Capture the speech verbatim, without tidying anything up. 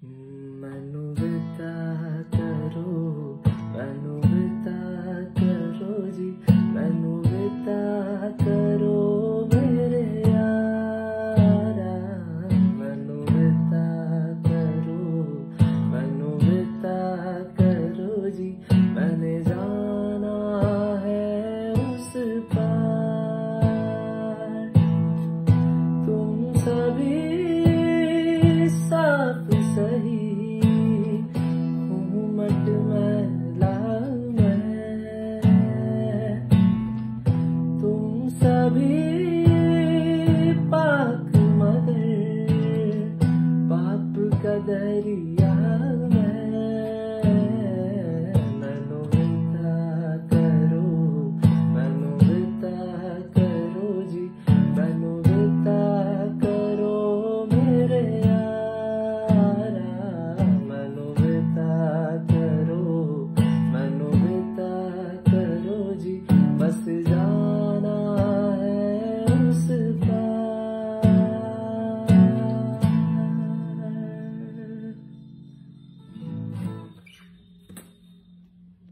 मैनू विदा करो, मैनू विदा करो जी, मैनू विदा करो मेरे यारा, मैनू विदा करो, मैनू विदा करो जी, मैंने जाना है उस पार। तुम सभी साफ सही हूँ मट मैला मैं, तुम सभी पाक मगर पाप का दरिया